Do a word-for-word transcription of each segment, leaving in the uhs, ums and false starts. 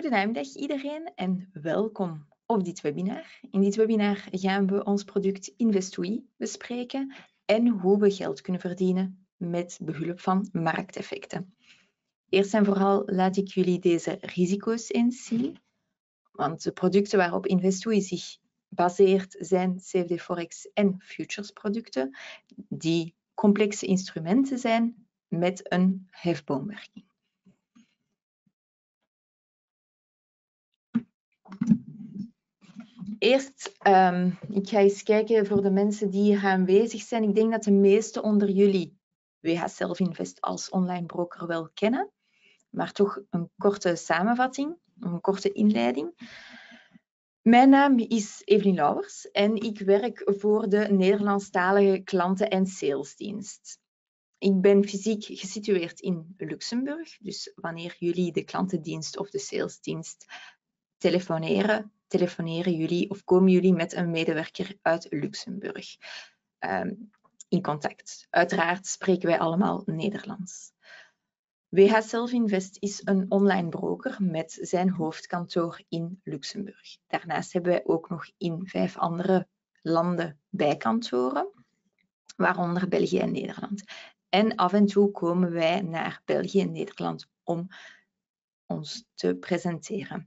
Goedenamiddag iedereen en welkom op dit webinar. In dit webinar gaan we ons product Investui bespreken en hoe we geld kunnen verdienen met behulp van markteffecten. Eerst en vooral laat ik jullie deze risico's eens zien, want de producten waarop Investui zich baseert zijn C F D Forex en futures producten die complexe instrumenten zijn met een hefboomwerking. Eerst, um, ik ga eens kijken voor de mensen die hier aanwezig zijn. Ik denk dat de meesten onder jullie W H Selfinvest als online broker wel kennen. Maar toch een korte samenvatting, een korte inleiding. Mijn naam is Evelien Lauwers en ik werk voor de Nederlandstalige klanten- en salesdienst. Ik ben fysiek gesitueerd in Luxemburg. Dus wanneer jullie de klantendienst of de salesdienst telefoneren, telefoneren jullie of komen jullie met een medewerker uit Luxemburg um, in contact. Uiteraard spreken wij allemaal Nederlands. W H Selfinvest is een online broker met zijn hoofdkantoor in Luxemburg. Daarnaast hebben wij ook nog in vijf andere landen bijkantoren, waaronder België en Nederland. En af en toe komen wij naar België en Nederland om ons te presenteren.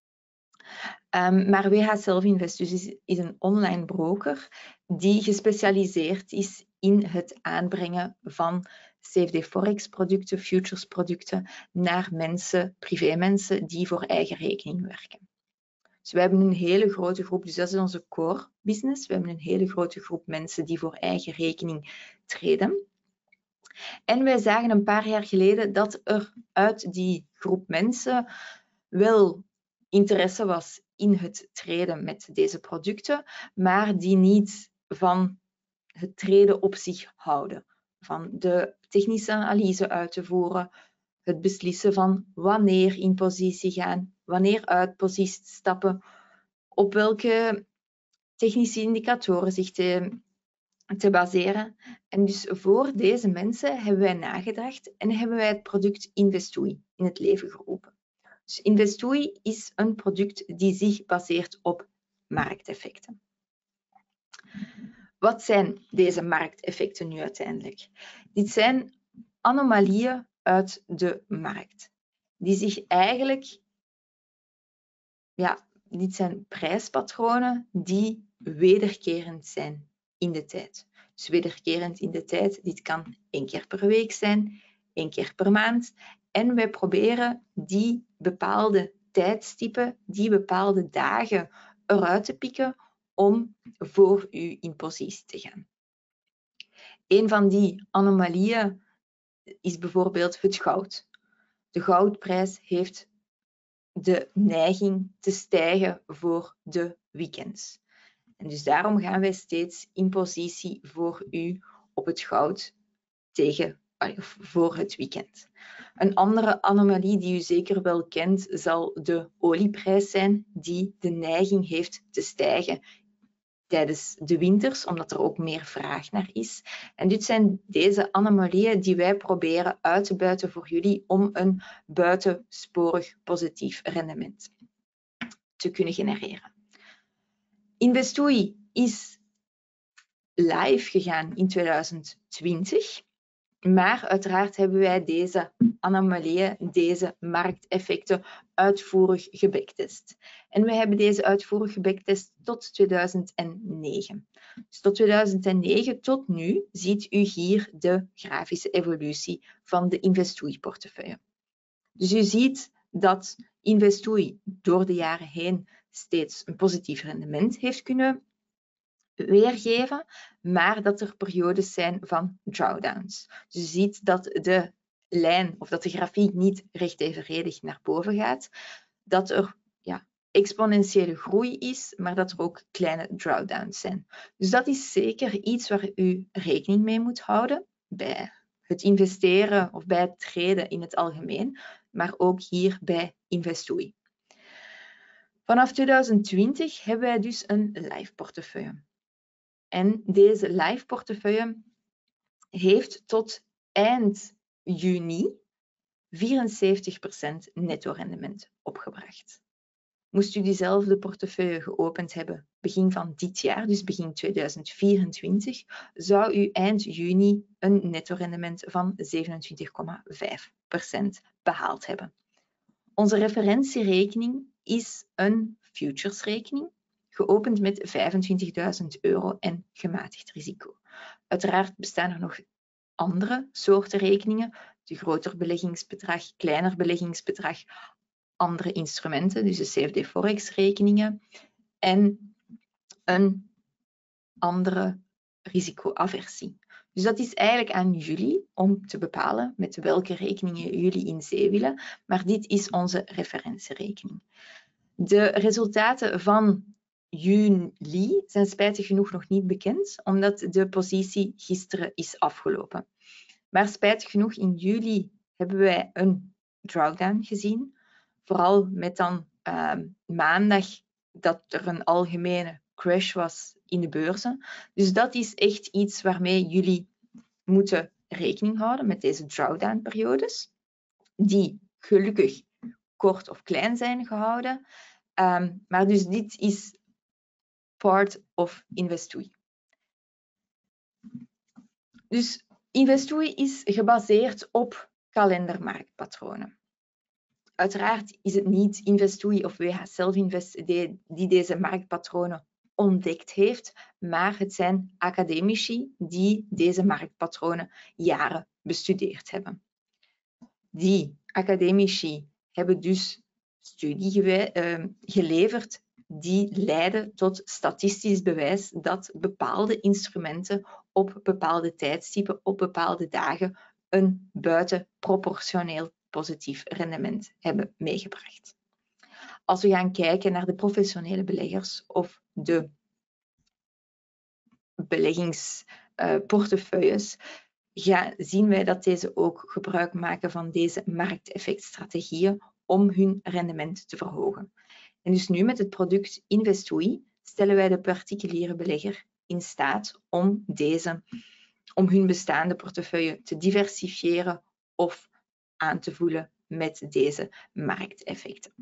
Um, maar W H Selfinvest dus is, is een online broker die gespecialiseerd is in het aanbrengen van C F D Forex producten, futures producten naar mensen, privémensen die voor eigen rekening werken. Dus we hebben een hele grote groep, dus dat is onze core business. We hebben een hele grote groep mensen die voor eigen rekening traden. En wij zagen een paar jaar geleden dat er uit die groep mensen wel interesse was in het traden met deze producten, maar die niet van het traden op zich houden. Van de technische analyse uit te voeren, het beslissen van wanneer in positie gaan, wanneer uit positie stappen, op welke technische indicatoren zich te, te baseren. En dus voor deze mensen hebben wij nagedacht en hebben wij het product Investui in het leven geroepen. Dus Investui is een product die zich baseert op markteffecten. Wat zijn deze markteffecten nu uiteindelijk? Dit zijn anomalieën uit de markt, die zich eigenlijk, ja, dit zijn prijspatronen die wederkerend zijn in de tijd. Dus wederkerend in de tijd, dit kan één keer per week zijn, één keer per maand. En wij proberen die bepaalde tijdstippen, die bepaalde dagen eruit te pikken om voor u in positie te gaan. Een van die anomalieën is bijvoorbeeld het goud. De goudprijs heeft de neiging te stijgen voor de weekends. En dus daarom gaan wij steeds in positie voor u op het goud tegen, of voor het weekend. Een andere anomalie die u zeker wel kent, zal de olieprijs zijn, die de neiging heeft te stijgen tijdens de winters, omdat er ook meer vraag naar is. En dit zijn deze anomalieën die wij proberen uit te buiten voor jullie om een buitensporig positief rendement te kunnen genereren. Investui is live gegaan in tweeduizend twintig. Maar uiteraard hebben wij deze anomalieën, deze markteffecten uitvoerig gebacktest. En we hebben deze uitvoerig gebacktest tot tweeduizend negen. Dus tot tweeduizend negen tot nu ziet u hier de grafische evolutie van de Investui-portefeuille. Dus u ziet dat Investui door de jaren heen steeds een positief rendement heeft kunnen weergeven, maar dat er periodes zijn van drawdowns. Dus je ziet dat de lijn of dat de grafiek niet recht evenredig naar boven gaat, dat er ja, exponentiële groei is, maar dat er ook kleine drawdowns zijn. Dus dat is zeker iets waar u rekening mee moet houden bij het investeren of bij het traden in het algemeen, maar ook hier bij Investui. Vanaf tweeduizend twintig hebben wij dus een live portefeuille. En deze live portefeuille heeft tot eind juni vierenzeventig procent netto rendement opgebracht. Moest u diezelfde portefeuille geopend hebben begin van dit jaar, dus begin tweeduizend vierentwintig, zou u eind juni een netto rendement van zevenentwintig komma vijf procent behaald hebben. Onze referentierekening is een futuresrekening, geopend met vijfentwintigduizend euro en gematigd risico. Uiteraard bestaan er nog andere soorten rekeningen, de groter beleggingsbedrag, kleiner beleggingsbedrag, andere instrumenten, dus de C F D Forex rekeningen en een andere risicoaversie. Dus dat is eigenlijk aan jullie om te bepalen met welke rekeningen jullie in zee willen, maar dit is onze referentierekening. De resultaten van juli zijn spijtig genoeg nog niet bekend, omdat de positie gisteren is afgelopen. Maar spijtig genoeg, in juli hebben wij een drawdown gezien, vooral met dan uh, maandag dat er een algemene crash was in de beurzen. Dus dat is echt iets waarmee jullie moeten rekening houden met deze drawdown-periodes, die gelukkig kort of klein zijn gehouden. Um, maar dus dit is part of Investoei. Dus Investoei is gebaseerd op kalendermarktpatronen. Uiteraard is het niet Investoei of W H Selfinvest die deze marktpatronen ontdekt heeft, maar het zijn academici die deze marktpatronen jaren bestudeerd hebben. Die academici hebben dus studie uh, geleverd die leiden tot statistisch bewijs dat bepaalde instrumenten op bepaalde tijdstippen, op bepaalde dagen een buitenproportioneel positief rendement hebben meegebracht. Als we gaan kijken naar de professionele beleggers of de beleggingsportefeuilles, uh, zien wij dat deze ook gebruik maken van deze markteffectstrategieën om hun rendement te verhogen. En dus nu met het product Investoei stellen wij de particuliere belegger in staat om, deze, om hun bestaande portefeuille te diversifiëren of aan te voelen met deze markteffecten.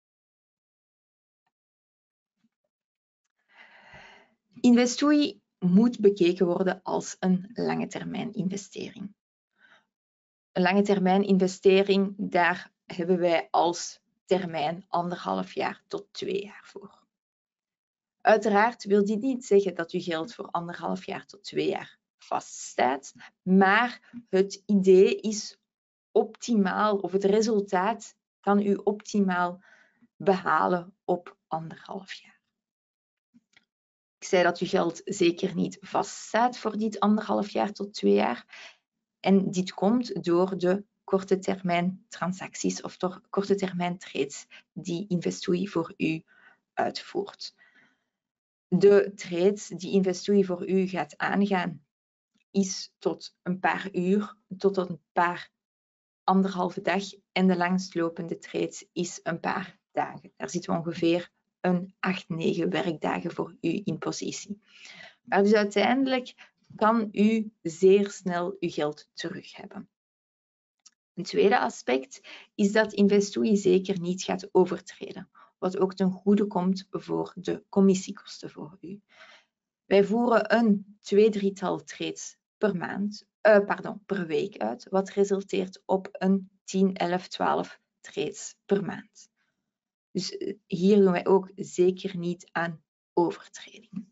Investoei moet bekeken worden als een lange termijn investering. Een lange termijn investering, daar hebben wij als termijn anderhalf jaar tot twee jaar voor. Uiteraard wil dit niet zeggen dat uw geld voor anderhalf jaar tot twee jaar vaststaat, maar het idee is optimaal, of het resultaat kan u optimaal behalen op anderhalf jaar. Ik zei dat uw geld zeker niet vaststaat voor dit anderhalf jaar tot twee jaar. En dit komt door de korte termijn transacties of door korte termijn trades die Investoei voor u uitvoert. De trades die Investoei voor u gaat aangaan is tot een paar uur, tot een paar anderhalve dag en de langstlopende trades is een paar dagen. Daar zitten ongeveer een acht, negen werkdagen voor u in positie. Maar dus uiteindelijk kan u zeer snel uw geld terug hebben. Een tweede aspect is dat Investoei zeker niet gaat overtreden, wat ook ten goede komt voor de commissiekosten voor u. Wij voeren een twee, drietal trades per maand, uh, pardon, per week uit, wat resulteert op een tien, elf, twaalf trades per maand. Dus hier doen wij ook zeker niet aan overtreding.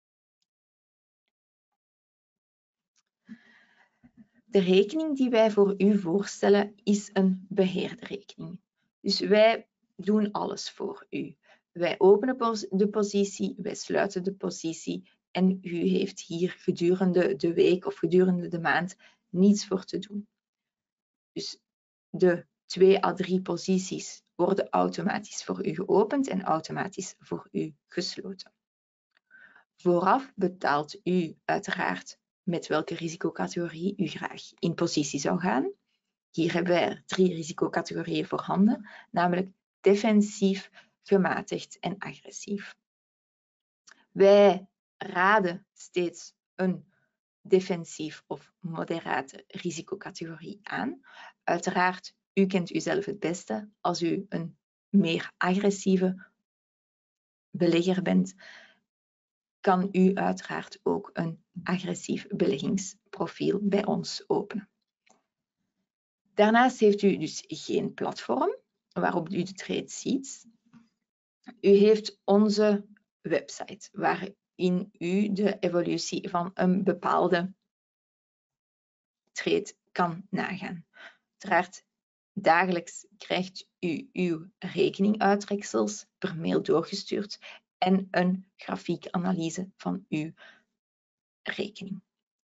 De rekening die wij voor u voorstellen is een beheerde rekening. Dus wij doen alles voor u. Wij openen de positie, wij sluiten de positie en u heeft hier gedurende de week of gedurende de maand niets voor te doen. Dus de twee à drie posities worden automatisch voor u geopend en automatisch voor u gesloten. Vooraf betaalt u uiteraard met welke risicocategorie u graag in positie zou gaan. Hier hebben wij drie risicocategorieën voorhanden, namelijk defensief, gematigd en agressief. Wij raden steeds een defensief of moderate risicocategorie aan. Uiteraard, u kent uzelf het beste. Als u een meer agressieve belegger bent, kan u uiteraard ook een agressief beleggingsprofiel bij ons openen. Daarnaast heeft u dus geen platform waarop u de trade ziet. U heeft onze website waarin u de evolutie van een bepaalde trade kan nagaan. Uiteraard, dagelijks krijgt u uw rekeninguittreksels per mail doorgestuurd en een grafiekanalyse van uw rekening.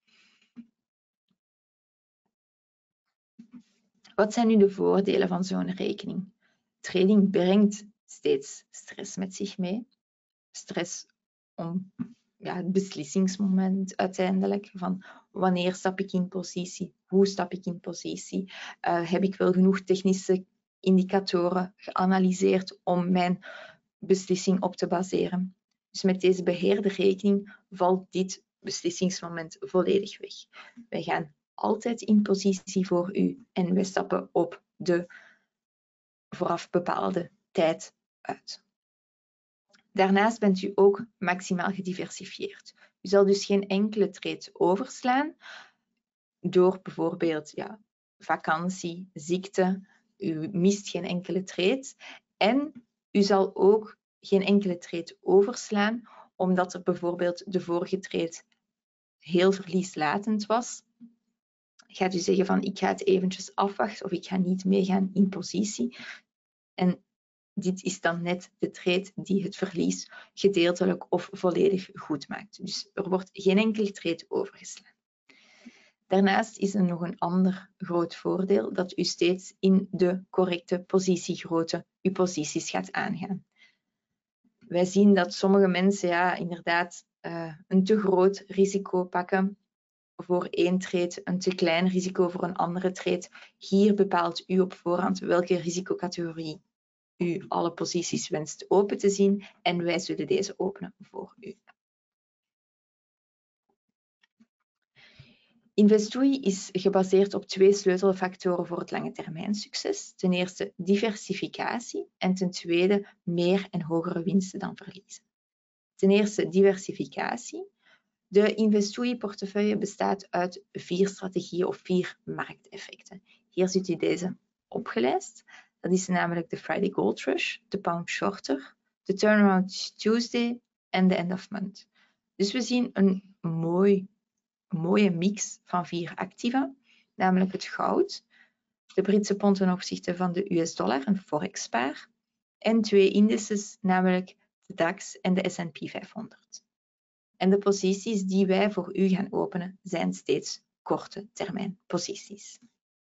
Wat zijn nu de voordelen van zo'n rekening? Trading brengt steeds stress met zich mee. Stress om ja, het beslissingsmoment uiteindelijk. Van wanneer stap ik in positie? Hoe stap ik in positie? Uh, heb ik wel genoeg technische indicatoren geanalyseerd om mijn beslissing op te baseren? Dus met deze beheerde rekening valt dit beslissingsmoment volledig weg. Wij gaan altijd in positie voor u en wij stappen op de vooraf bepaalde tijd uit. Daarnaast bent u ook maximaal gediversifieerd. U zal dus geen enkele trade overslaan door bijvoorbeeld ja, vakantie, ziekte. U mist geen enkele trade en u zal ook geen enkele trade overslaan omdat er bijvoorbeeld de vorige trade heel verlieslatend was. Gaat u zeggen van ik ga het eventjes afwachten of ik ga niet meegaan in positie. En dit is dan net de trade die het verlies gedeeltelijk of volledig goed maakt. Dus er wordt geen enkele trade overgeslaan. Daarnaast is er nog een ander groot voordeel dat u steeds in de correcte positiegrootte uw posities gaat aangaan. Wij zien dat sommige mensen ja, inderdaad uh, een te groot risico pakken voor één trade, een te klein risico voor een andere trade. Hier bepaalt u op voorhand welke risicocategorie u alle posities wenst open te zien en wij zullen deze openen voor u. Investoei is gebaseerd op twee sleutelfactoren voor het lange termijn succes. Ten eerste diversificatie en ten tweede meer en hogere winsten dan verliezen. Ten eerste diversificatie. De Investoei-portefeuille bestaat uit vier strategieën of vier markteffecten. Hier ziet u deze opgelijst. Dat is namelijk de Friday Gold Rush, de Pound Shorter, de Turnaround Tuesday en de End of Month. Dus we zien een mooi, mooie mix van vier activa, namelijk het goud, de Britse pond ten opzichte van de U S dollar, een forex-paar, en twee indices, namelijk de DAX en de S en P vijfhonderd. En de posities die wij voor u gaan openen zijn steeds korte termijn posities.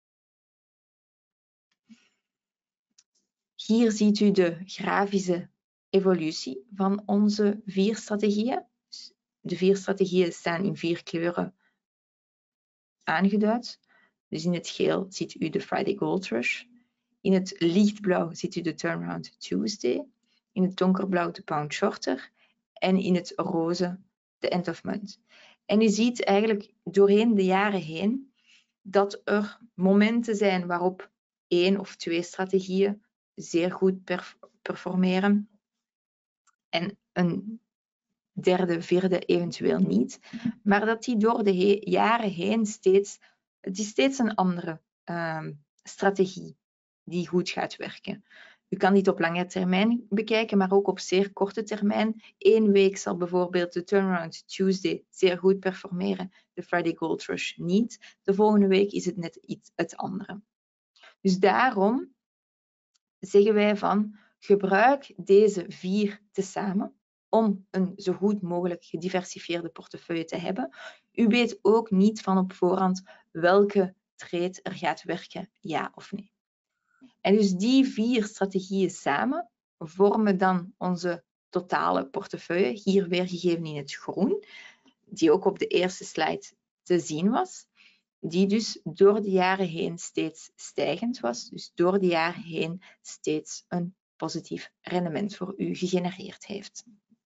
Hier ziet u de grafische evolutie van onze vier strategieën. De vier strategieën staan in vier kleuren aangeduid. Dus in het geel ziet u de Friday Gold Rush. In het lichtblauw ziet u de Turnaround Tuesday. In het donkerblauw de Pound Shorter. En in het roze de End of Month. En u ziet eigenlijk doorheen de jaren heen dat er momenten zijn waarop één of twee strategieën zeer goed performeren en een derde, vierde eventueel niet. Maar dat die door de he jaren heen steeds, het is steeds een andere um, strategie die goed gaat werken. U kan dit op lange termijn bekijken, maar ook op zeer korte termijn. Eén week zal bijvoorbeeld de Turnaround Tuesday zeer goed performeren, de Friday Gold Rush niet. De volgende week is het net iets het andere. Dus daarom zeggen wij van gebruik deze vier tezamen om een zo goed mogelijk gediversifieerde portefeuille te hebben. U weet ook niet van op voorhand welke trade er gaat werken, ja of nee. En dus die vier strategieën samen vormen dan onze totale portefeuille, hier weergegeven in het groen, die ook op de eerste slide te zien was, die dus door de jaren heen steeds stijgend was, dus door de jaren heen steeds een positief rendement voor u gegenereerd heeft.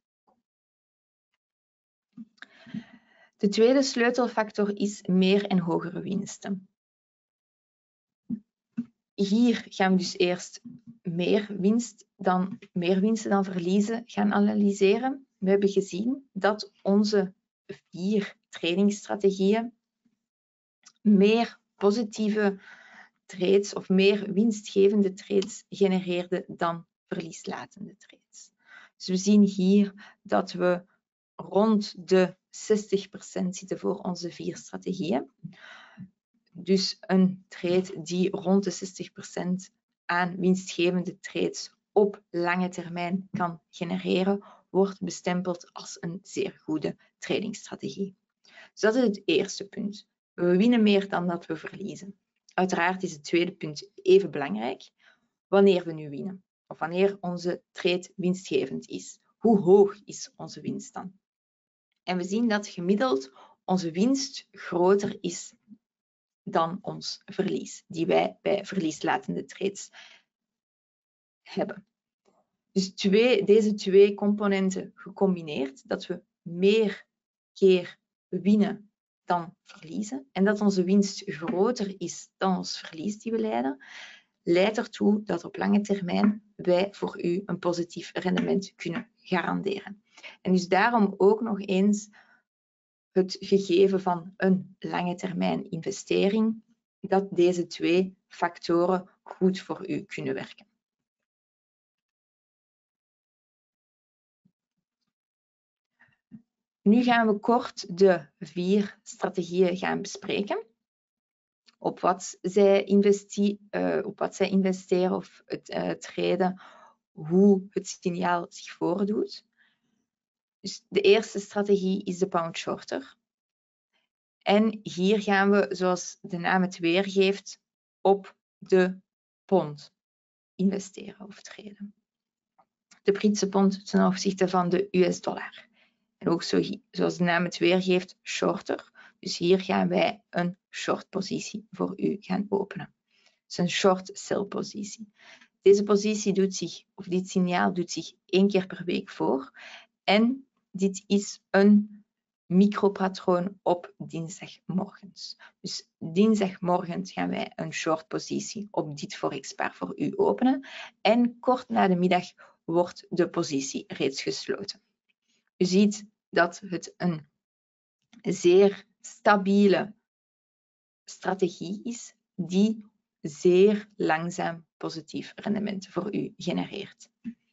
De tweede sleutelfactor is meer en hogere winsten. hier gaan we dus eerst meer, winst dan, meer winsten dan verliezen gaan analyseren. We hebben gezien dat onze vier tradingstrategieën meer positieve trades of meer winstgevende trades genereerden dan verlieslatende trades. Dus we zien hier dat we rond de zestig procent zitten voor onze vier strategieën. Dus een trade die rond de zestig procent aan winstgevende trades op lange termijn kan genereren, wordt bestempeld als een zeer goede tradingstrategie. Dus dat is het eerste punt. We winnen meer dan dat we verliezen. Uiteraard is het tweede punt even belangrijk. Wanneer we nu winnen, of wanneer onze trade winstgevend is. Hoe hoog is onze winst dan? En we zien dat gemiddeld onze winst groter is dan ons verlies, die wij bij verlieslatende trades hebben. Dus twee, deze twee componenten gecombineerd, dat we meer keer winnen dan verliezen en dat onze winst groter is dan ons verlies die we leiden, leidt ertoe dat op lange termijn wij voor u een positief rendement kunnen garanderen. En dus daarom ook nog eens het gegeven van een lange termijn investering, dat deze twee factoren goed voor u kunnen werken. Nu gaan we kort de vier strategieën gaan bespreken. Op wat zij, investe uh, op wat zij investeren of het uh, traden, hoe het signaal zich voordoet. Dus de eerste strategie is de pound shorter. En hier gaan we, zoals de naam het weergeeft, op de pond investeren of traden. De Britse pond ten opzichte van de U S dollar. En ook zo, zoals de naam het weergeeft, shorter. Dus hier gaan wij een short positie voor u gaan openen. Dus een short sell positie. Deze positie doet zich, of dit signaal doet zich één keer per week voor. En dit is een micropatroon op dinsdagmorgens. Dus dinsdagmorgen gaan wij een short positie op dit forex-paar voor u openen. En kort na de middag wordt de positie reeds gesloten. U ziet dat het een zeer stabiele strategie is die zeer langzaam positief rendement voor u genereert.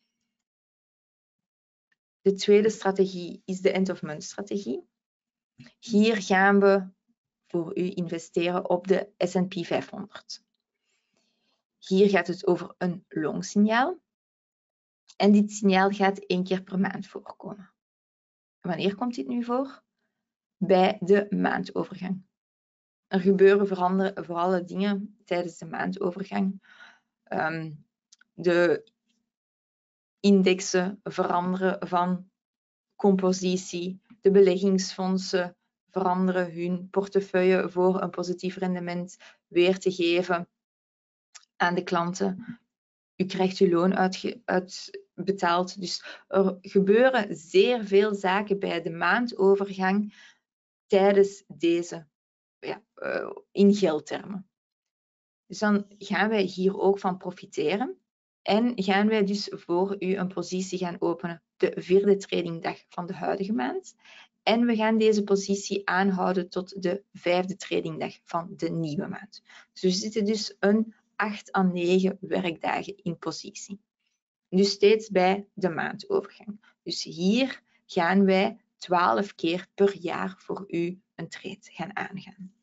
De tweede strategie is de end-of-month strategie. Hier gaan we voor u investeren op de S en P vijfhonderd. Hier gaat het over een long signaal. En dit signaal gaat één keer per maand voorkomen. Wanneer komt dit nu voor? Bij de maandovergang. Er gebeuren vooral dingen tijdens de maandovergang. Um, de indexen veranderen van compositie. De beleggingsfondsen veranderen hun portefeuille voor een positief rendement weer te geven aan de klanten. U krijgt uw loon uitbetaald. Dus er gebeuren zeer veel zaken bij de maandovergang tijdens deze, ja, uh, in geldtermen. Dus dan gaan wij hier ook van profiteren. En gaan wij dus voor u een positie gaan openen de vierde tradingdag van de huidige maand. En we gaan deze positie aanhouden tot de vijfde tradingdag van de nieuwe maand. Dus we zitten dus een acht à negen werkdagen in positie. Dus steeds bij de maandovergang. Dus hier gaan wij twaalf keer per jaar voor u een trade gaan aangaan.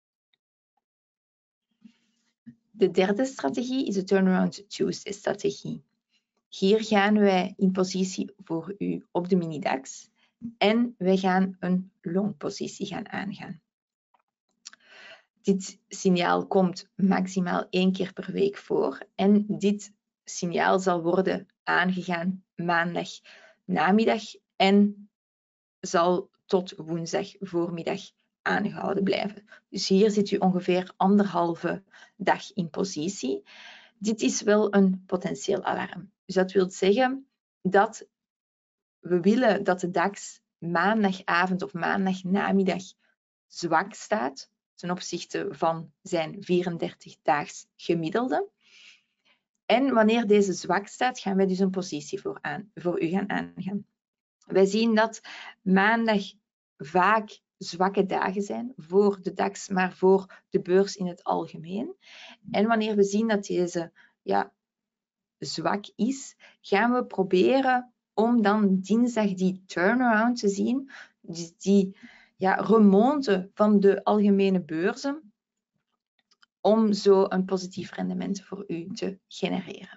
De derde strategie is de Turnaround Tuesday strategie. Hier gaan wij in positie voor u op de mini-DAX en wij gaan een long positie gaan aangaan. Dit signaal komt maximaal één keer per week voor en dit signaal zal worden aangegaan maandag namiddag en zal tot woensdag voormiddag aangehouden blijven. Dus hier zit u ongeveer anderhalve dag in positie. Dit is wel een potentieel alarm. Dus dat wil zeggen dat we willen dat de DAX maandagavond of maandagnamiddag zwak staat, ten opzichte van zijn vierendertig-daags gemiddelde. En wanneer deze zwak staat, gaan wij dus een positie voor, aan, voor u gaan aangaan. Wij zien dat maandag vaak zwakke dagen zijn voor de DAX, maar voor de beurs in het algemeen. En wanneer we zien dat deze ja, zwak is, gaan we proberen om dan dinsdag die turnaround te zien, dus die ja, remonte van de algemene beurzen, om zo een positief rendement voor u te genereren.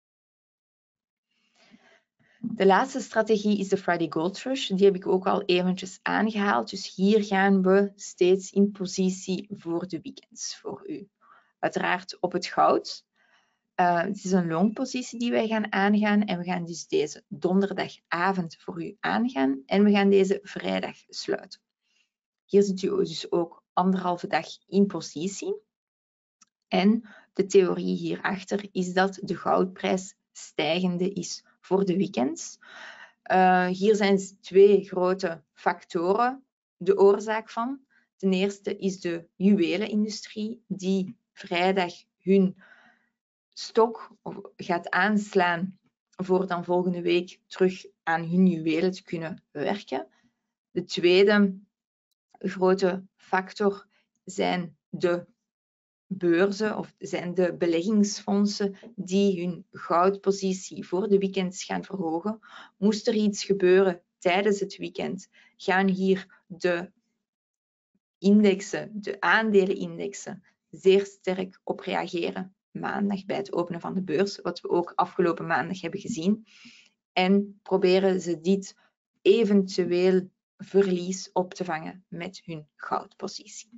De laatste strategie is de Friday Gold Rush. Die heb ik ook al eventjes aangehaald. Dus hier gaan we steeds in positie voor de weekends voor u. Uiteraard op het goud. Uh, het is een long positie die wij gaan aangaan. En we gaan dus deze donderdagavond voor u aangaan. En we gaan deze vrijdag sluiten. Hier zit u dus ook anderhalve dag in positie. En de theorie hierachter is dat de goudprijs stijgende is voor de weekends. Uh, hier zijn twee grote factoren de oorzaak van. Ten eerste is de juwelenindustrie die vrijdag hun stok gaat aanslaan voor dan volgende week terug aan hun juwelen te kunnen werken. De tweede grote factor zijn de beurzen of zijn de beleggingsfondsen die hun goudpositie voor de weekends gaan verhogen. Moest er iets gebeuren tijdens het weekend, gaan hier de indexen, de aandelenindexen, zeer sterk op reageren. Maandag bij het openen van de beurs, wat we ook afgelopen maandag hebben gezien. En proberen ze dit eventueel verlies op te vangen met hun goudpositie.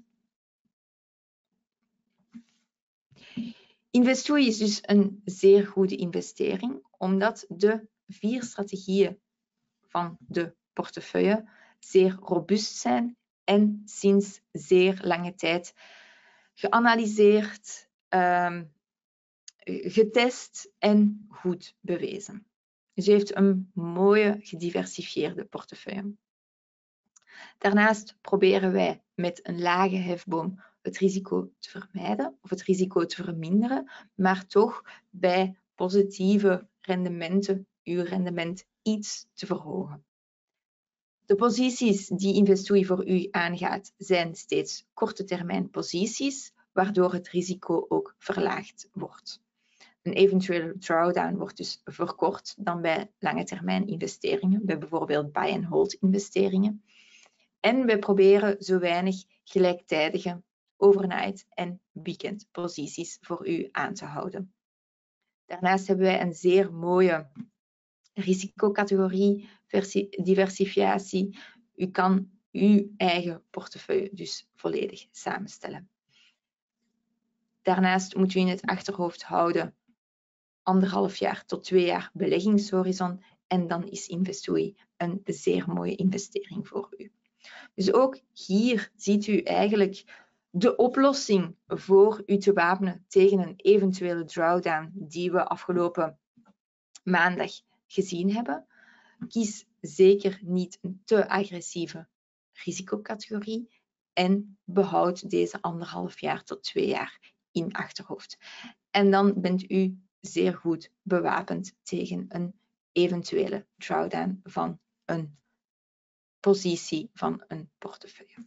Investooi is dus een zeer goede investering, omdat de vier strategieën van de portefeuille zeer robuust zijn en sinds zeer lange tijd geanalyseerd, um, getest en goed bewezen. Dus u heeft een mooie gediversifieerde portefeuille. Daarnaast proberen wij met een lage hefboom het risico te vermijden of het risico te verminderen, maar toch bij positieve rendementen uw rendement iets te verhogen. De posities die Investooi voor u aangaat zijn steeds korte termijn posities, waardoor het risico ook verlaagd wordt. Een eventuele drawdown wordt dus verkort dan bij lange termijn investeringen, bij bijvoorbeeld buy-and-hold investeringen. En we proberen zo weinig gelijktijdige overnight en weekend posities voor u aan te houden. Daarnaast hebben wij een zeer mooie risicocategorie diversificatie. U kan uw eigen portefeuille dus volledig samenstellen. Daarnaast moet u in het achterhoofd houden anderhalf jaar tot twee jaar beleggingshorizon en dan is Investooi een zeer mooie investering voor u. Dus ook hier ziet u eigenlijk de oplossing voor u te wapenen tegen een eventuele drawdown die we afgelopen maandag gezien hebben. Kies zeker niet een te agressieve risicocategorie en behoud deze anderhalf jaar tot twee jaar in achterhoofd. En dan bent u zeer goed bewapend tegen een eventuele drawdown van een positie van een portefeuille.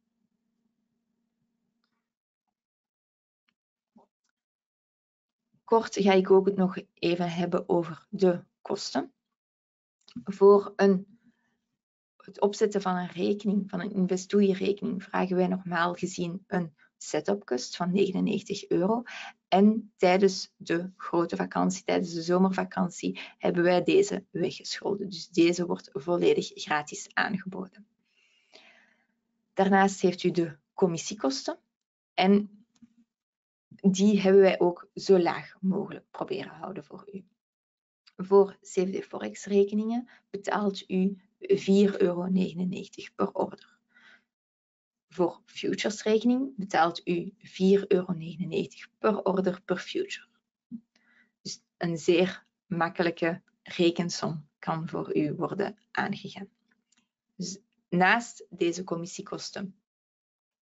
Kort ga ik ook nog even hebben over de kosten. Voor een, het opzetten van een rekening, van een Investooi-rekening, vragen wij normaal gezien een setup kost van negenennegentig euro. En tijdens de grote vakantie, tijdens de zomervakantie, hebben wij deze weggescholden. Dus deze wordt volledig gratis aangeboden. Daarnaast heeft u de commissiekosten. En die hebben wij ook zo laag mogelijk proberen houden voor u. Voor C F D Forex rekeningen betaalt u vier euro negenennegentig per order. Voor futures rekening betaalt u vier euro negenennegentig per order per future. Dus een zeer makkelijke rekensom kan voor u worden aangegaan. Dus naast deze commissiekosten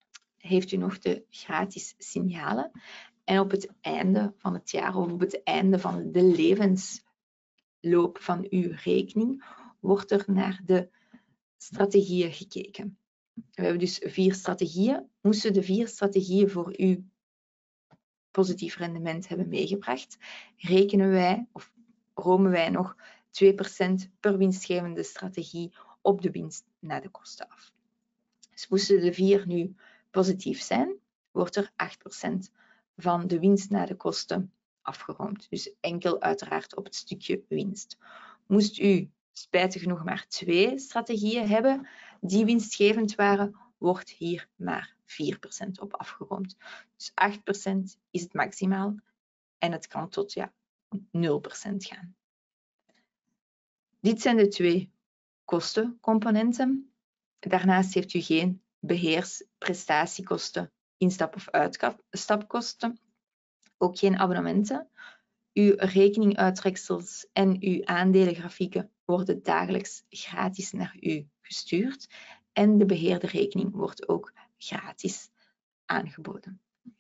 heeft u nog de gratis signalen. En op het einde van het jaar of op het einde van de levensloop van uw rekening wordt er naar de strategieën gekeken. We hebben dus vier strategieën. Moesten de vier strategieën voor u positief rendement hebben meegebracht, rekenen wij of romen wij nog twee procent per winstgevende strategie op de winst na de kosten af. Dus moesten de vier nu positief zijn, wordt er acht procent van de winst na de kosten afgeroomd. Dus enkel uiteraard op het stukje winst. Moest u spijtig genoeg maar twee strategieën hebben die winstgevend waren, wordt hier maar vier procent op afgeroomd. Dus acht procent is het maximaal en het kan tot ja, nul procent gaan. Dit zijn de twee kostencomponenten. Daarnaast heeft u geen beheers-, prestatiekosten, instap- of uitstapkosten, ook geen abonnementen. Uw rekeninguittreksels en uw aandelengrafieken worden dagelijks gratis naar u gestuurd en de beheerde rekening wordt ook gratis aangeboden.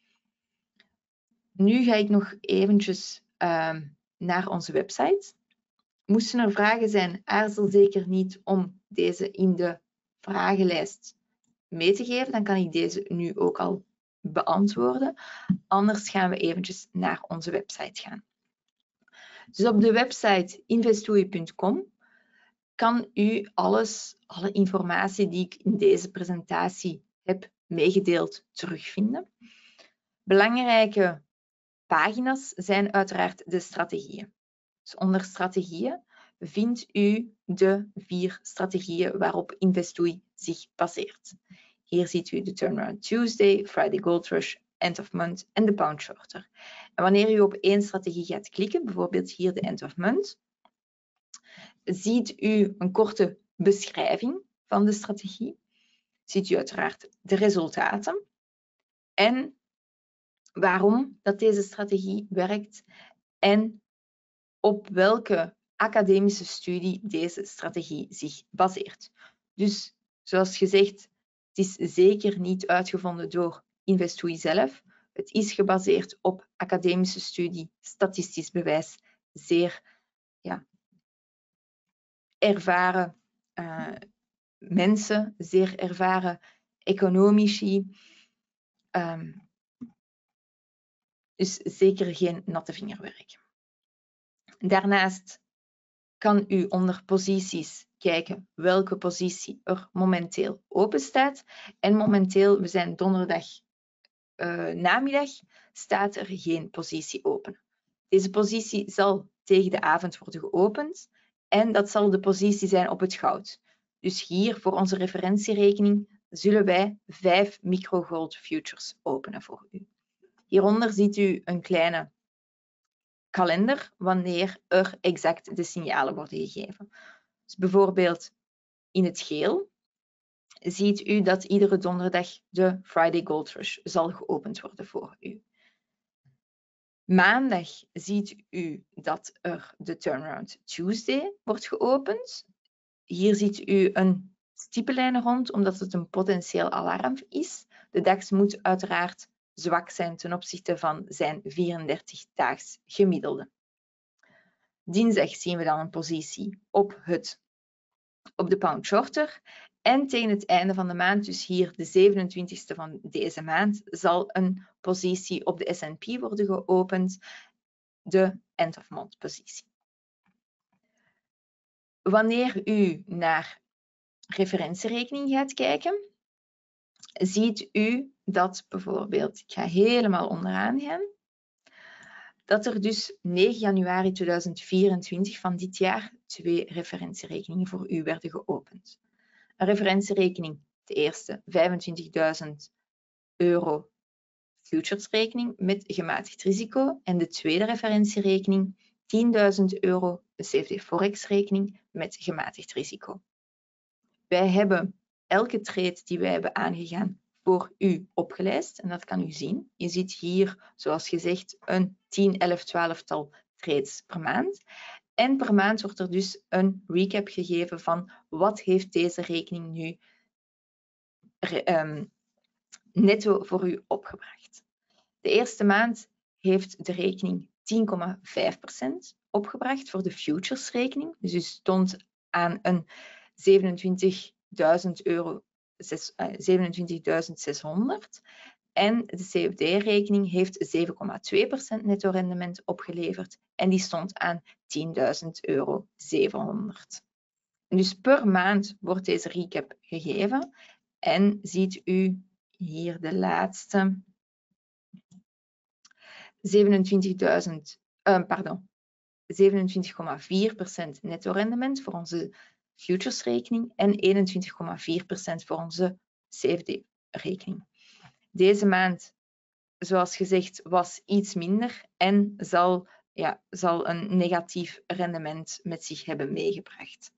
Nu ga ik nog eventjes uh, naar onze website. Moesten er vragen zijn, aarzel zeker niet om deze in de vragenlijst mee te geven. Dan kan ik deze nu ook al beantwoorden. Anders gaan we eventjes naar onze website gaan. Dus op de website investoei punt com kan u alles, alle informatie die ik in deze presentatie heb meegedeeld terugvinden. Belangrijke pagina's zijn uiteraard de strategieën. Dus onder strategieën vindt u de vier strategieën waarop Investoei zich baseert. Hier ziet u de Turnaround Tuesday, Friday Gold Rush, End of Month en de Pound Shorter. En wanneer u op één strategie gaat klikken, bijvoorbeeld hier de End of Month, ziet u een korte beschrijving van de strategie. Ziet u uiteraard de resultaten en waarom dat deze strategie werkt en op welke academische studie deze strategie zich baseert. Dus zoals gezegd, het is zeker niet uitgevonden door Investoei zelf. Het is gebaseerd op academische studie, statistisch bewijs, zeer ja, ervaren uh, mensen, zeer ervaren economici. Um, dus zeker geen natte vingerwerk. Daarnaast kan u onder posities kijken welke positie er momenteel open staat. En momenteel, we zijn donderdag uh, namiddag, staat er geen positie open. Deze positie zal tegen de avond worden geopend en dat zal de positie zijn op het goud. Dus hier voor onze referentierekening zullen wij vijf microgold futures openen voor u. Hieronder ziet u een kleine kalender wanneer er exact de signalen worden gegeven. Dus bijvoorbeeld in het geel ziet u dat iedere donderdag de Friday Gold Rush zal geopend worden voor u. Maandag ziet u dat er de Turnaround Tuesday wordt geopend. Hier ziet u een stippenlijn rond, omdat het een potentieel alarm is. De DAX moet uiteraard zwak zijn ten opzichte van zijn vierendertig-daags gemiddelde. Dinsdag zien we dan een positie op, het, op de Pound Shorter. En tegen het einde van de maand, dus hier de zevenentwintigste van deze maand, zal een positie op de S en P worden geopend, de End of Month positie. Wanneer u naar referentierekening gaat kijken, ziet u dat bijvoorbeeld, ik ga helemaal onderaan gaan, dat er dus negen januari tweeduizend vierentwintig van dit jaar twee referentierekeningen voor u werden geopend. Een referentierekening, de eerste vijfentwintigduizend euro futuresrekening met gematigd risico en de tweede referentierekening tienduizend euro de C F D Forex rekening met gematigd risico. Wij hebben elke trade die wij hebben aangegaan voor u opgelijst en dat kan u zien. Je ziet hier, zoals gezegd, een tien, elf, twaalf-tal trades per maand. En per maand wordt er dus een recap gegeven van wat heeft deze rekening nu um, netto voor u opgebracht. De eerste maand heeft de rekening tien komma vijf procent opgebracht voor de futuresrekening. Dus u stond aan een zevenentwintigduizend euro, zevenentwintigduizend zeshonderd. En de C F D-rekening heeft zeven komma twee procent netto rendement opgeleverd. En die stond aan tienduizend euro zevenhonderd. En dus per maand wordt deze recap gegeven. En ziet u hier de laatste zevenentwintigduizend, uh, pardon, zevenentwintig komma vier procent netto rendement voor onze futuresrekening en eenentwintig komma vier procent voor onze C F D-rekening. Deze maand, zoals gezegd, was iets minder en zal, ja, zal een negatief rendement met zich hebben meegebracht.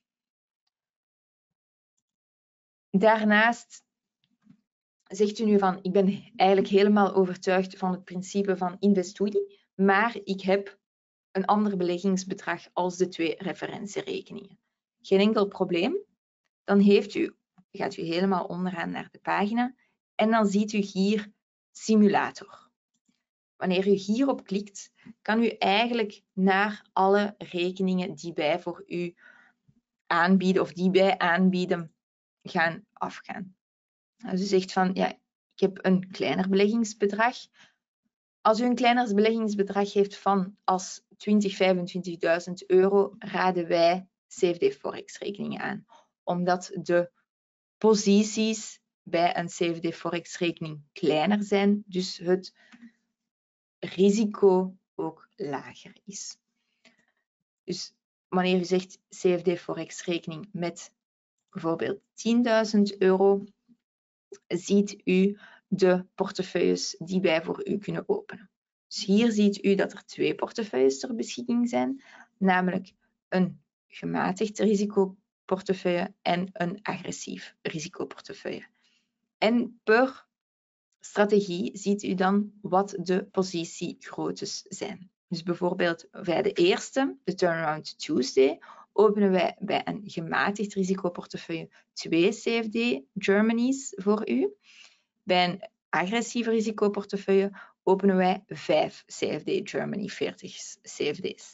Daarnaast zegt u nu van, ik ben eigenlijk helemaal overtuigd van het principe van InvestWilly, maar ik heb een ander beleggingsbedrag als de twee referentierekeningen. Geen enkel probleem. Dan heeft u, gaat u helemaal onderaan naar de pagina en dan ziet u hier simulator. Wanneer u hierop klikt, kan u eigenlijk naar alle rekeningen die wij voor u aanbieden of die wij aanbieden gaan afgaan. Dus u zegt van, ja, ik heb een kleiner beleggingsbedrag. Als u een kleiner beleggingsbedrag heeft van als twintig, vijfentwintigduizend euro, raden wij C F D Forex rekeningen aan. Omdat de posities bij een C F D Forex rekening kleiner zijn, dus het risico ook lager is. Dus wanneer u zegt C F D Forex rekening met bijvoorbeeld tienduizend euro, ziet u de portefeuilles die wij voor u kunnen openen. Dus hier ziet u dat er twee portefeuilles ter beschikking zijn, namelijk een gematigd risicoportefeuille en een agressief risicoportefeuille. En per strategie ziet u dan wat de positiegroottes zijn. Dus bijvoorbeeld bij de eerste, de Turnaround Tuesday, openen wij bij een gematigd risicoportefeuille twee C F D Germany's voor u. Bij een agressief risicoportefeuille openen wij vijf C F D Germany veertig C F D's.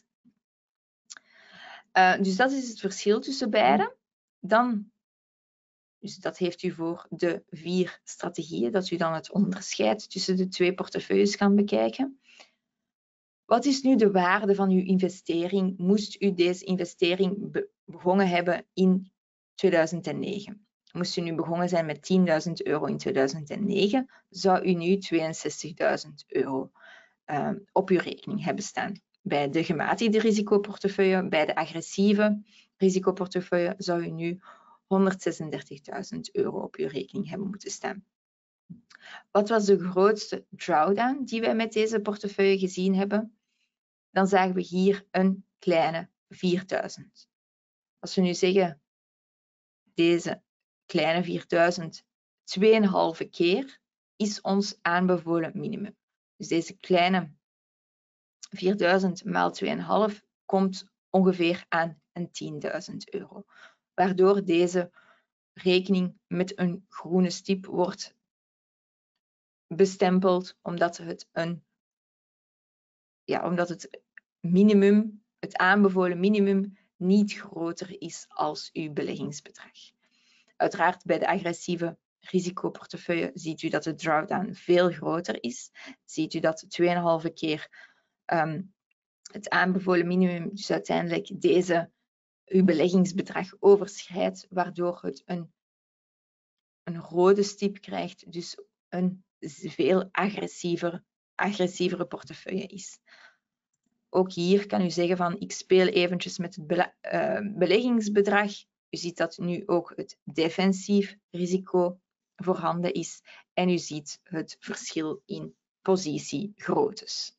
Uh, dus dat is het verschil tussen beide. Dan, dus dat heeft u voor de vier strategieën, dat u dan het onderscheid tussen de twee portefeuilles kan bekijken. Wat is nu de waarde van uw investering? Moest u deze investering be begonnen hebben in tweeduizend negen? Moest u nu begonnen zijn met tienduizend euro in tweeduizend negen, zou u nu tweeënzestigduizend euro uh, op uw rekening hebben staan. Bij de gematigde risicoportefeuille, bij de agressieve risicoportefeuille, zou u nu honderdzesendertigduizend euro op uw rekening hebben moeten staan. Wat was de grootste drawdown die wij met deze portefeuille gezien hebben? Dan zagen we hier een kleine vierduizend. Als we nu zeggen, deze kleine vierduizend, twee komma vijf keer is ons aanbevolen minimum. Dus deze kleine vierduizend maal twee komma vijf komt ongeveer aan een tienduizend euro. Waardoor deze rekening met een groene stip wordt bestempeld, omdat het een, ja, omdat het minimum, het aanbevolen minimum, niet groter is als uw beleggingsbedrag. Uiteraard bij de agressieve risicoportefeuille ziet u dat de drawdown veel groter is. Ziet u dat twee komma vijf keer um, het aanbevolen minimum, dus uiteindelijk deze uw beleggingsbedrag overschrijdt, waardoor het een, een rode stip krijgt, dus een veel agressiever, agressievere portefeuille is. Ook hier kan u zeggen van ik speel eventjes met het bele uh, beleggingsbedrag. U ziet dat nu ook het defensief risico voorhanden is en u ziet het verschil in positiegroottes.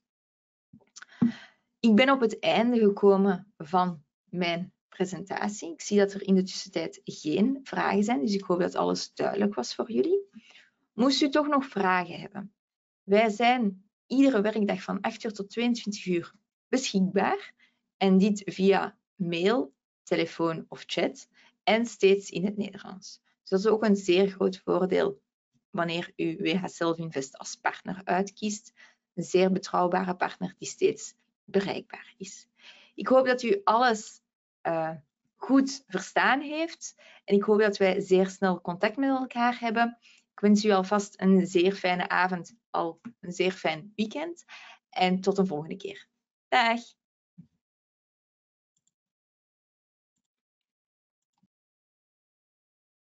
Ik ben op het einde gekomen van mijn presentatie. Ik zie dat er in de tussentijd geen vragen zijn, dus ik hoop dat alles duidelijk was voor jullie. Moest u toch nog vragen hebben? Wij zijn iedere werkdag van acht uur tot tweeëntwintig uur beschikbaar en dit via mail, telefoon of chat en steeds in het Nederlands. Dus dat is ook een zeer groot voordeel wanneer u W H Selfinvest als partner uitkiest. Een zeer betrouwbare partner die steeds bereikbaar is. Ik hoop dat u alles uh, goed verstaan heeft en ik hoop dat wij zeer snel contact met elkaar hebben. Ik wens u alvast een zeer fijne avond, al een zeer fijn weekend en tot een volgende keer. Dag!